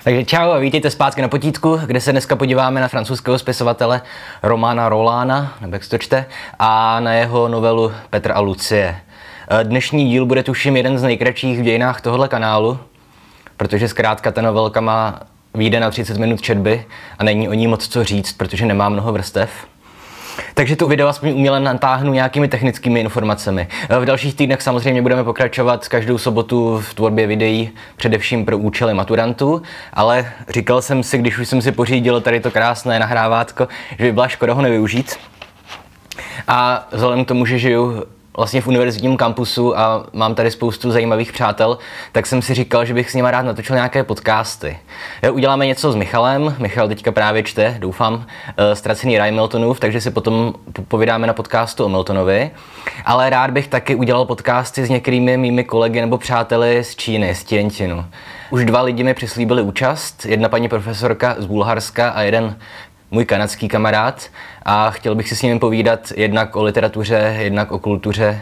Takže čau a vítejte zpátky na Potítku, kde se dneska podíváme na francouzského spisovatele Romana Rolána, nebo jak se to čte, a na jeho novelu Petr a Lucie. Dnešní díl bude tuším jeden z nejkratších v dějinách tohohle kanálu, protože zkrátka ta novelka vyjde na 30 minut četby a není o ní moc co říct, protože nemá mnoho vrstev. Takže to video aspoň uměle natáhnu nějakými technickými informacemi. V dalších týdnech samozřejmě budeme pokračovat každou sobotu v tvorbě videí, především pro účely maturantů, ale říkal jsem si, když už jsem si pořídil tady to krásné nahrávátko, že by byla škoda ho nevyužít. A vzhledem k tomu, že žiju vlastně v univerzitním kampusu a mám tady spoustu zajímavých přátel, tak jsem si říkal, že bych s nima rád natočil nějaké podcasty. Uděláme něco s Michalem, Michal teďka právě čte, doufám, Ztracený ráj Miltonův, takže si potom povídáme na podcastu o Miltonovi. Ale rád bych taky udělal podcasty s některými mými kolegy nebo přáteli z Číny, z Tientinu. Už 2 lidi mi přislíbili účast, jedna paní profesorka z Bulharska a jeden můj kanadský kamarád, a chtěl bych si s ním povídat jednak o literatuře, jednak o kultuře.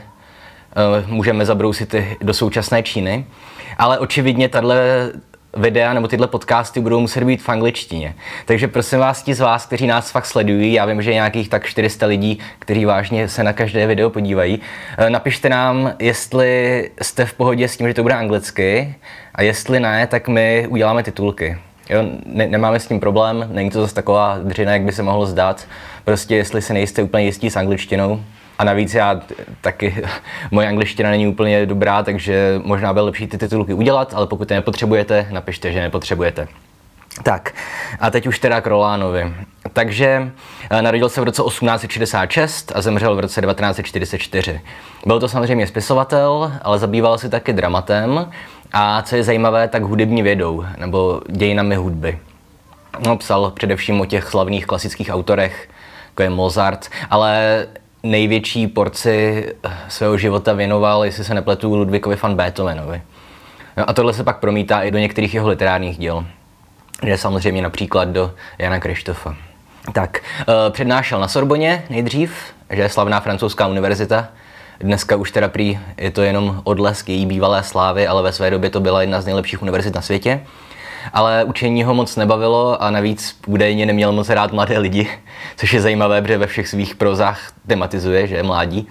Můžeme zabrousit i do současné Číny, ale očividně tahle videa nebo tyhle podcasty budou muset být v angličtině. Takže prosím vás, ti z vás, kteří nás fakt sledují, já vím, že je nějakých tak 400 lidí, kteří vážně se na každé video podívají, napište nám, jestli jste v pohodě s tím, že to bude anglicky, a jestli ne, tak my uděláme titulky. Jo, nemáme s tím problém, není to zase taková dřina, jak by se mohlo zdát. Prostě jestli si nejste úplně jistí s angličtinou. A navíc já taky, moje angličtina není úplně dobrá, takže možná bude lepší ty titulky udělat, ale pokud je nepotřebujete, napište, že nepotřebujete. Tak, a teď už teda k Rolánovi. Takže narodil se v roce 1866 a zemřel v roce 1944. Byl to samozřejmě spisovatel, ale zabýval se taky dramatem a co je zajímavé, tak hudební vědou, nebo dějinami hudby. No, psal především o těch slavných klasických autorech, jako je Mozart, ale největší porci svého života věnoval, jestli se nepletu, Ludwigovi van Beethovenovi. No, a tohle se pak promítá i do některých jeho literárních děl, že samozřejmě například do Jana Krištofa. Tak, přednášel na Sorboně nejdřív, že je slavná francouzská univerzita. Dneska už teda prý je to jenom odlesk její bývalé slávy, ale ve své době to byla jedna z nejlepších univerzit na světě. Ale učení ho moc nebavilo a navíc údajně neměl moc rád mladé lidi, což je zajímavé, protože ve všech svých prozách tematizuje, že je mládí.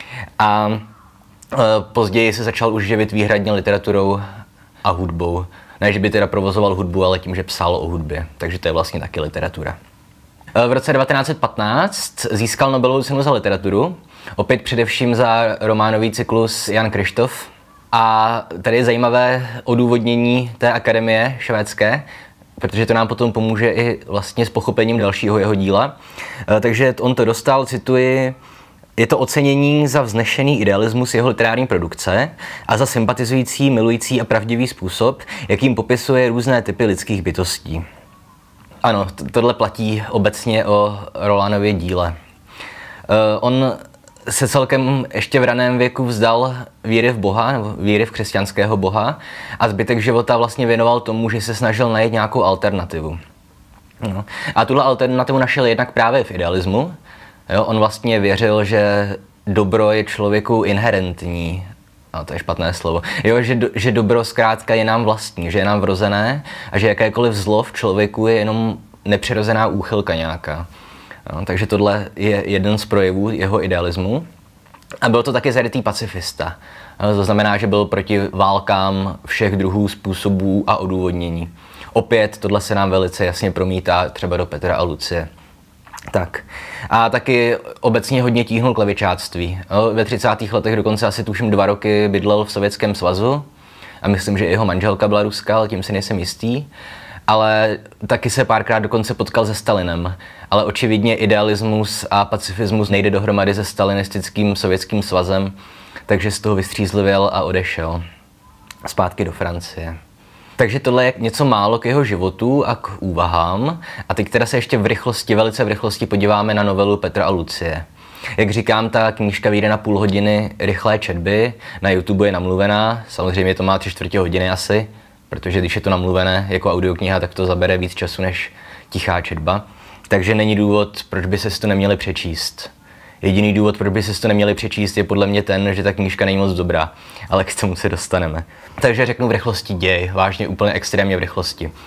A později se začal už živit výhradně literaturou a hudbou. Ne, že by teda provozoval hudbu, ale tím, že psal o hudbě. Takže to je vlastně taky literatura. V roce 1915 získal Nobelovu cenu za literaturu, opět především za románový cyklus Jan Krištof. A tady je zajímavé odůvodnění té akademie švédské, protože to nám potom pomůže i vlastně s pochopením dalšího jeho díla. Takže on to dostal, cituji: je to ocenění za vznešený idealismus jeho literární produkce a za sympatizující, milující a pravdivý způsob, jakým popisuje různé typy lidských bytostí. Ano, tohle platí obecně o Rolánově díle. On se celkem ještě v raném věku vzdal víry v Boha, nebo víry v křesťanského Boha, a zbytek života vlastně věnoval tomu, že se snažil najít nějakou alternativu. No. A tuhle alternativu našel jednak právě v idealismu. Jo, on vlastně věřil, že dobro je člověku inherentní. No, to je špatné slovo. Jo, že dobro zkrátka je nám vlastní, že je nám vrozené a že jakékoliv zlo v člověku je jenom nepřirozená úchylka nějaká. No, takže tohle je jeden z projevů jeho idealismu. A byl to taky zarytý pacifista. To znamená, že byl proti válkám všech druhů, způsobů a odůvodnění. Opět tohle se nám velice jasně promítá třeba do Petra a Lucie. Tak. A taky obecně hodně tíhnul k levičáctví. Ve 30. letech dokonce asi tuším 2 roky bydlel v Sovětském svazu a myslím, že jeho manželka byla ruská, ale tím si nejsem jistý. Ale taky se párkrát dokonce potkal se Stalinem. Ale očividně idealismus a pacifismus nejde dohromady se stalinistickým Sovětským svazem, takže z toho vystřízlivěl a odešel zpátky do Francie. Takže tohle je něco málo k jeho životu a k úvahám. A teď teda se ještě velice v rychlosti podíváme na novelu Petra a Lucie. Jak říkám, ta knížka vyjde na půl hodiny rychlé četby, na YouTube je namluvená, samozřejmě to má 3/4 hodiny asi, protože když je to namluvené jako audiokniha, tak to zabere víc času než tichá četba. Takže není důvod, proč by se to neměli přečíst. Jediný důvod, proč by se to neměli přečíst, je podle mě ten, že ta knížka není moc dobrá, ale k tomu se dostaneme. Takže řeknu v rychlosti děj, vážně úplně extrémně v rychlosti.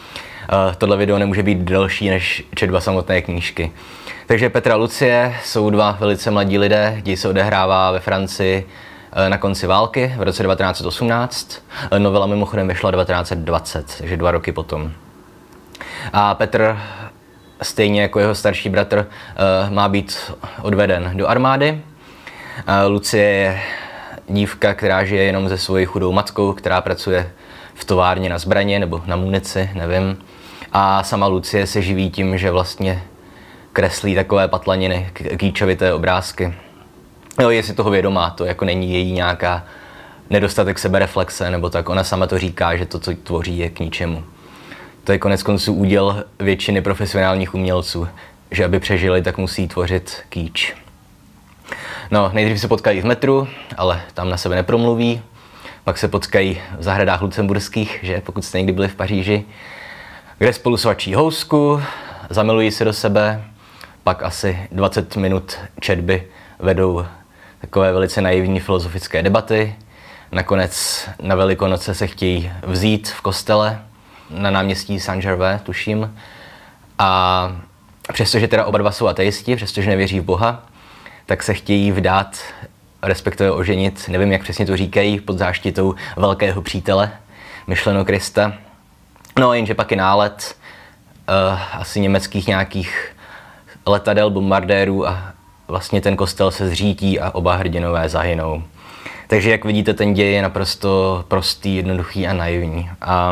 Tohle video nemůže být delší než četba samotné knížky. Takže Petr a Lucie jsou dva velice mladí lidé, děj se odehrává ve Francii na konci války v roce 1918. Novela mimochodem vyšla 1920, takže 2 roky potom. A Petr, stejně jako jeho starší bratr, má být odveden do armády. Lucie je dívka, která žije jenom se svojí chudou matkou, která pracuje v továrně na zbraně nebo na munici, nevím. A sama Lucie se živí tím, že vlastně kreslí takové patlaniny, kýčovité obrázky. Jo, je si toho vědomá, to jako není její nějaká nedostatek sebereflexe, nebo tak. Ona sama to říká, že to, co tvoří, je k ničemu. To je konec konců úděl většiny profesionálních umělců, že aby přežili, tak musí tvořit kýč. No, nejdřív se potkají v metru, ale tam na sebe nepromluví. Pak se potkají v zahradách lucemburských, že pokud jste někdy byli v Paříži, kde spolu svačí housku, zamilují se do sebe, pak asi 20 minut četby vedou takové velice naivní filozofické debaty. Nakonec na Velikonoce se chtějí vzít v kostele na náměstí Saint-Gervais, tuším. A přestože teda oba dva jsou ateisti, přestože nevěří v Boha, tak se chtějí vdát, respektive oženit, nevím, jak přesně to říkají, pod záštitou velkého přítele, myšleno Krista. No jenže pak je nálet asi německých nějakých letadel, bombardérů a vlastně ten kostel se zřítí a oba hrdinové zahynou. Takže jak vidíte, ten děj je naprosto prostý, jednoduchý a naivní.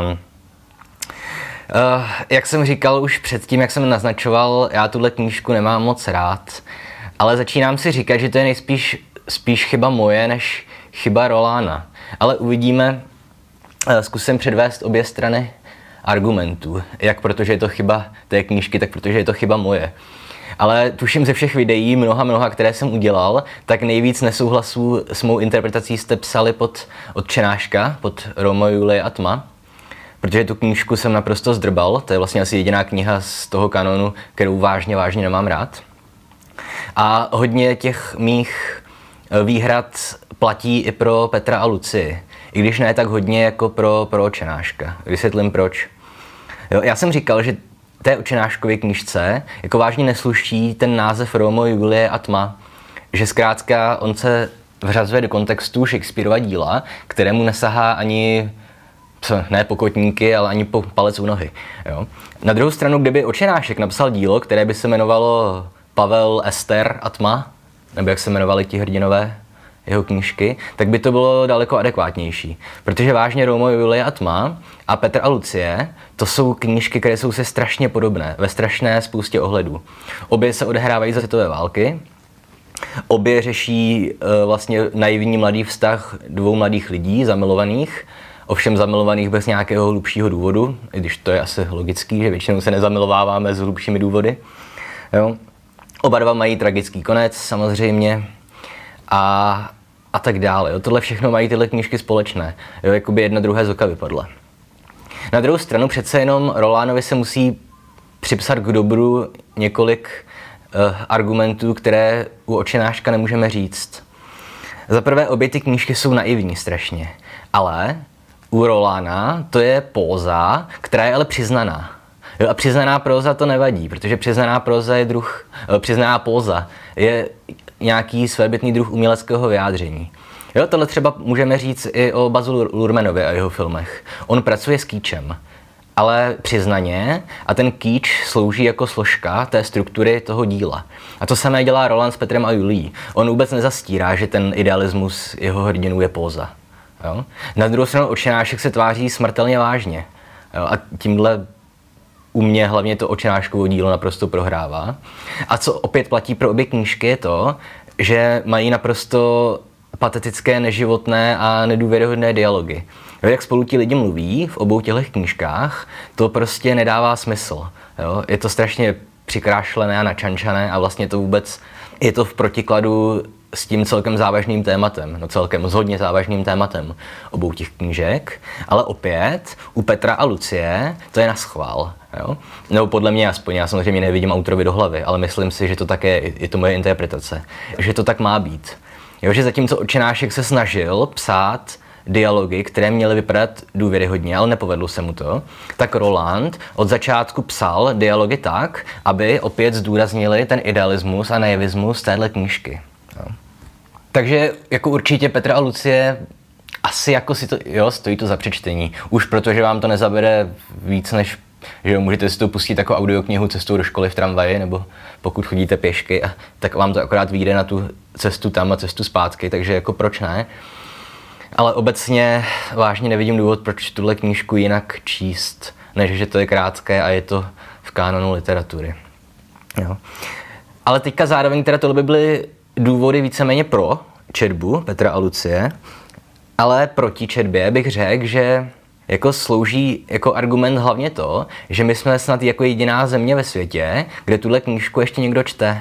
Jak jsem říkal už předtím, jak jsem naznačoval, já tuhle knížku nemám moc rád, ale začínám si říkat, že to je spíš chyba moje, než chyba Rolána. Ale uvidíme, zkusím předvést obě strany argumentů. Jak protože je to chyba té knížky, tak protože je to chyba moje. Ale tuším ze všech videí, mnoha, které jsem udělal, tak nejvíc nesouhlasů s mou interpretací jste psali pod Otčenáška, pod Romeo, Julie a tma. Protože tu knížku jsem naprosto zdrbal, to je vlastně asi jediná kniha z toho kanonu, kterou vážně nemám rád. A hodně těch mých výhrad platí i pro Petra a Lucii. I když ne tak hodně jako pro Otčenáška. Vysvětlím proč. Jo, já jsem říkal, že té Otčenáškově knížce jako vážně nesluší ten název Romeo, Julie a tma. Že zkrátka on se vřazuje do kontextu Shakespearova díla, kterému nesahá ani ne pokotníky, ale ani po palec u nohy. Jo? Na druhou stranu, kdyby Otčenášek napsal dílo, které by se jmenovalo Pavel, Ester a tma, nebo jak se jmenovali ti hrdinové jeho knížky, tak by to bylo daleko adekvátnější. Protože vážně Romeo, Julie a tma a Petr a Lucie, to jsou knížky, které jsou se strašně podobné, ve strašné spoustě ohledů. Obě se odehrávají za světové války, obě řeší vlastně naivní mladý vztah dvou mladých lidí, zamilovaných, ovšem zamilovaných bez nějakého hlubšího důvodu, i když to je asi logický, že většinou se nezamilováváme s hlubšími důvody. Jo? Oba dva mají tragický konec samozřejmě a tak dále. Jo? Tohle všechno mají tyhle knížky společné, jo? Jakoby jedna druhé z oka vypadla. Na druhou stranu přece jenom Rolánovi se musí připsat k dobru několik argumentů, které u Otčenáška nemůžeme říct. Za prvé, obě ty knížky jsou naivní strašně, ale u Rolána to je póza, která je ale přiznaná. Jo, a přiznaná próza to nevadí, protože přiznaná póza je nějaký svébytný druh uměleckého vyjádření. Jo, tohle třeba můžeme říct i o Bazu Luhrmannovi a jeho filmech. On pracuje s kýčem, ale přiznaně, a ten kýč slouží jako složka té struktury toho díla. A to samé dělá Roland s Petrem a Julií. On vůbec nezastírá, že ten idealismus jeho hrdinů je póza. Jo? Na druhou stranu Otčenášek se tváří smrtelně vážně. Jo? A tímhle u mě hlavně to Otčenáškovo dílo naprosto prohrává. A co opět platí pro obě knížky je to, že mají naprosto patetické, neživotné a nedůvěryhodné dialogy. Jo? Jak spolu ti lidi mluví v obou těchto knížkách, to prostě nedává smysl. Jo? Je to strašně přikrášlené a načančané a vlastně to vůbec je to v protikladu s tím celkem závažným tématem, no celkem s hodně závažným tématem obou těch knížek, ale opět u Petra a Lucie to je naschvál, jo? Nebo podle mě aspoň, já samozřejmě nevidím autorovi do hlavy, ale myslím si, že to tak je to moje interpretace, že to tak má být. Jo, že zatímco Otčenášek se snažil psát dialogy, které měly vypadat důvěryhodně, ale nepovedlo se mu to, tak Roland od začátku psal dialogy tak, aby opět zdůraznili ten idealismus a naivismus téhle knížky. Jo. Takže jako určitě Petr a Lucie asi jako si to, jo, stojí to za přečtení. Už protože vám to nezabere víc než, že můžete si to pustit jako audioknihu cestou do školy v tramvaji, nebo pokud chodíte pěšky, tak vám to akorát vyjde na tu cestu tam a cestu zpátky, takže jako proč ne. Ale obecně vážně nevidím důvod, proč tuhle knížku jinak číst, než že to je krátké a je to v kánonu literatury. Jo. Ale teďka zároveň teda tohle by byly důvody víceméně pro četbu Petra a Lucie, ale proti četbě bych řekl, že jako slouží jako argument hlavně to, že my jsme snad jako jediná země ve světě, kde tuhle knížku ještě někdo čte.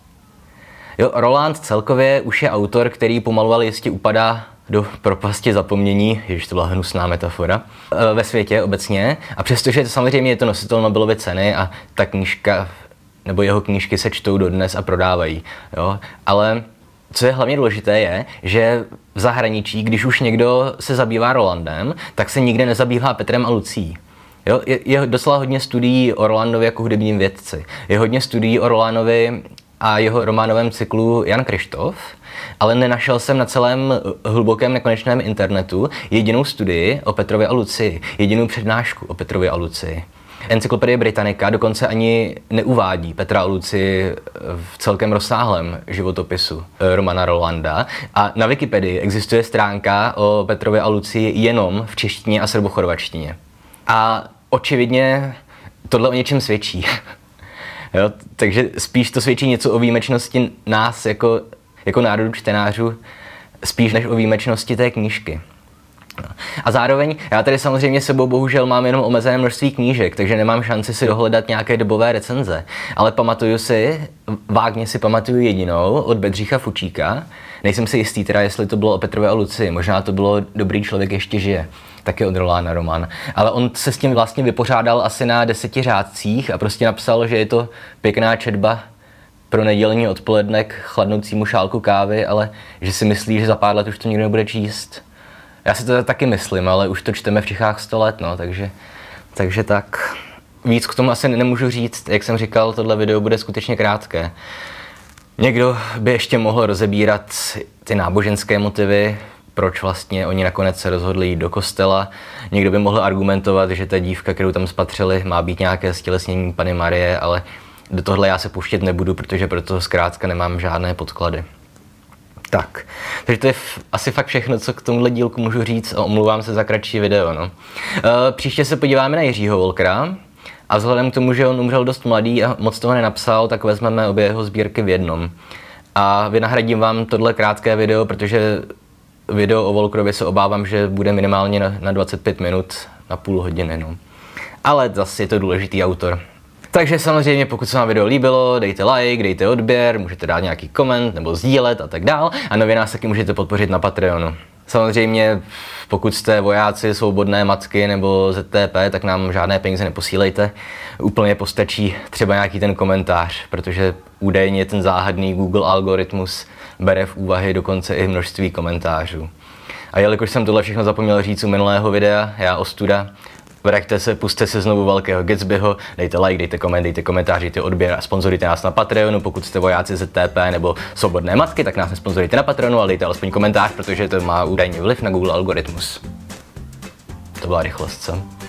Jo, Roland celkově už je autor, který pomalu ale jistě upadá do propasti zapomnění, ježiš, to byla hnusná metafora, ve světě obecně. A přestože samozřejmě je to nositel Nobelovy ceny a ta knížka, nebo jeho knížky se čtou dodnes a prodávají. Jo? Ale co je hlavně důležité je, že v zahraničí, když už někdo se zabývá Rolandem, tak se nikde nezabývá Petrem a Lucí. Jo? Je docela hodně studií o Rolandovi jako hudebním vědci. Je hodně studií o Rolandovi a jeho románovém cyklu Jan Kryštof, ale nenašel jsem na celém hlubokém nekonečném internetu jedinou studii o Petrovi a Lucii, jedinou přednášku o Petrovi a Lucii. Encyklopedie Britannica dokonce ani neuvádí Petra a Lucii v celkem rozsáhlém životopisu Romana Rolanda a na Wikipedii existuje stránka o Petrovi a Lucii jenom v češtině a srbochorvačtině. A očividně tohle o něčem svědčí. Jo, takže spíš to svědčí něco o výjimečnosti nás jako národu čtenářů, spíš než o výjimečnosti té knížky. A zároveň, já tady samozřejmě sebou bohužel mám jenom omezené množství knížek, takže nemám šanci si dohledat nějaké dobové recenze. Ale vágně si pamatuju jedinou od Bedřicha Fučíka. Nejsem si jistý teda, jestli to bylo o Petrovi a Lucii, možná to bylo Dobrý člověk ještě žije, taky od Rolána román. Ale on se s tím vlastně vypořádal asi na 10 řádcích a prostě napsal, že je to pěkná četba pro nedělní odpoledne k chladnoucímu šálku kávy, ale že si myslí, že za pár let už to nikdo nebude číst. Já si to taky myslím, ale už to čteme v Čechách 100 let, no, takže tak. Víc k tomu asi nemůžu říct, jak jsem říkal, tohle video bude skutečně krátké. Někdo by ještě mohl rozebírat ty náboženské motivy, proč vlastně oni nakonec se rozhodli jít do kostela. Někdo by mohl argumentovat, že ta dívka, kterou tam spatřili, má být nějaké stělesnění Panny Marie, ale do tohle já se pouštět nebudu, protože proto zkrátka nemám žádné podklady. Tak, takže to je asi fakt všechno, co k tomuhle dílku můžu říct a omlouvám se za kratší video. No. Příště se podíváme na Jiřího Wolkera a vzhledem k tomu, že on umřel dost mladý a moc toho nenapsal, tak vezmeme obě jeho sbírky v jednom. A vynahradím vám tohle krátké video, protože video o Wolkerovi se obávám, že bude minimálně na 25 minut, na půl hodiny. No. Ale zase je to důležitý autor. Takže samozřejmě, pokud se vám video líbilo, dejte like, dejte odběr, můžete dát nějaký koment nebo sdílet a tak dál. A nově nás taky můžete podpořit na Patreonu. Samozřejmě, pokud jste vojáci, svobodné matky nebo ZTP, tak nám žádné peníze neposílejte. Úplně postačí třeba nějaký ten komentář, protože údajně ten záhadný Google algoritmus bere v úvahy dokonce i množství komentářů. A jelikož jsem tohle všechno zapomněl říct u minulého videa, já ostuda, vraťte se, pusťte se znovu Velkého Gatsbyho, dejte like, dejte koment, dejte komentář, dejte odběr a sponzorujte nás na Patreonu. Pokud jste vojáci ZTP nebo svobodné matky, tak nás nesponzorujte na Patreonu, ale dejte alespoň komentář, protože to má údajně vliv na Google algoritmus. To byla rychlost, co?